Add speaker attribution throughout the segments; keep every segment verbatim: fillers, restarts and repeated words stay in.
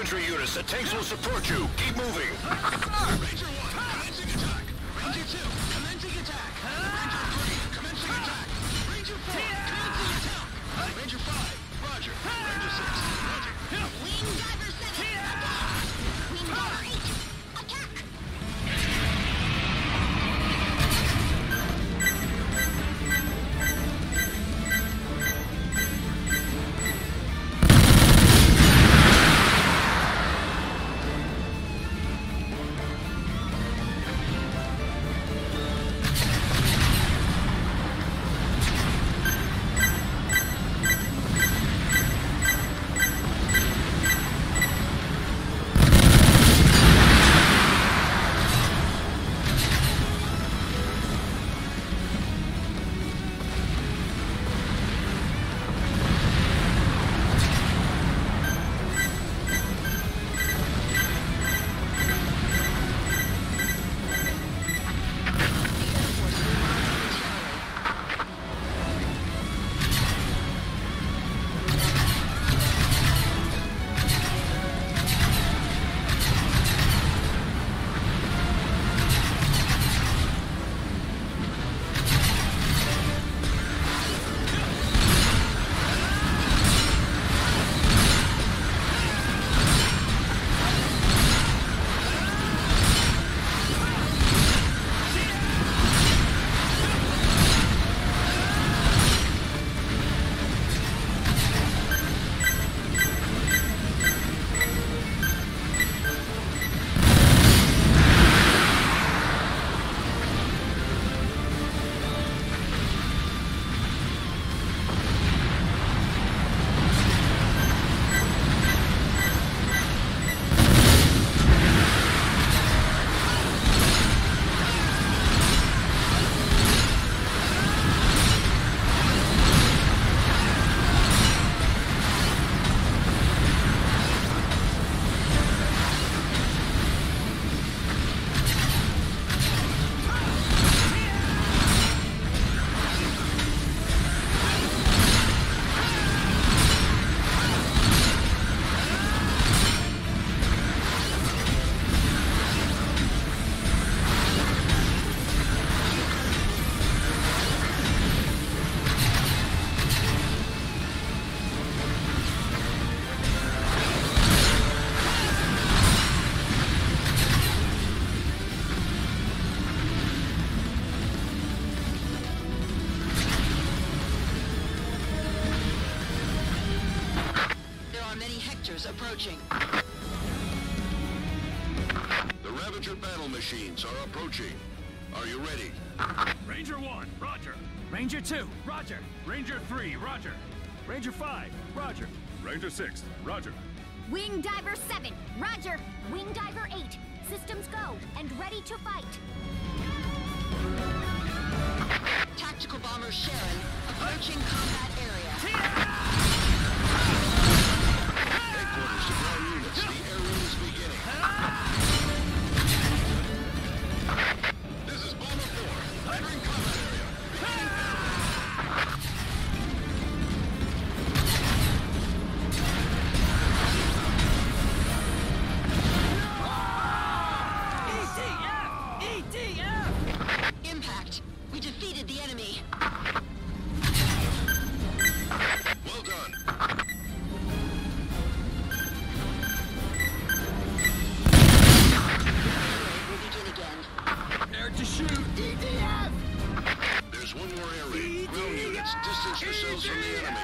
Speaker 1: infantry units. The tanks will support you. Keep moving.
Speaker 2: Ranger one, commencing attack. Ranger two, commencing attack. Ranger three, commencing attack. Ranger four, commencing attack. Ranger five, roger. Ranger six, roger.
Speaker 3: Wing Diver seven, attack! Wing Diver eight, attack! Approaching.
Speaker 1: The Ravager battle machines are approaching. Are you ready?
Speaker 4: Ranger one, roger. Ranger two, roger. Ranger three, roger. Ranger five, roger. Ranger six, roger.
Speaker 5: Wing Diver seven, roger. Wing Diver eight, systems go and ready to fight.
Speaker 3: Tactical Bomber Sharon, approaching combat area.
Speaker 1: Headquarters to ground units. The air raid is beginning. This is Bomber four. Entering combat area. Beginning
Speaker 4: E D F! E D F!
Speaker 3: Impact. We defeated the enemy.
Speaker 1: well done.
Speaker 3: We'll begin again.
Speaker 4: Air to shoot! E D F!
Speaker 1: There's one more air raid. Ground units, distance yourselves from the enemy.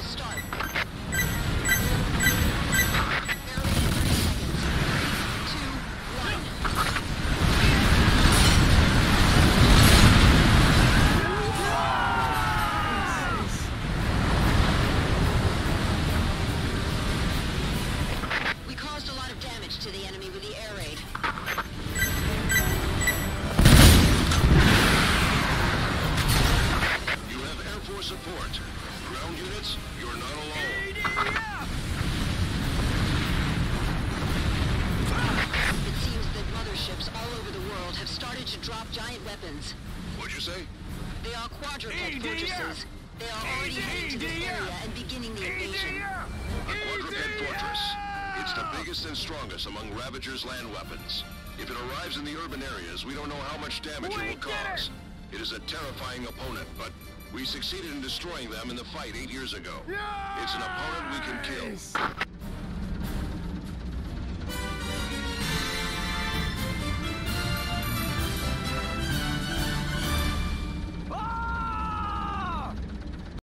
Speaker 3: Two,
Speaker 2: It seems that motherships all over the world have started to drop giant weapons.
Speaker 1: What'd you say?
Speaker 2: They are quadruped
Speaker 4: E D F.
Speaker 2: fortresses. They are already heading to this area and beginning the invasion.
Speaker 1: A quadruped fortress. It's the biggest and strongest among Ravager's land weapons. If it arrives in the urban areas, we don't know how much damage it will cause. It is a terrifying opponent, but we succeeded in destroying them in the fight eight years ago. It's an opponent we can kill.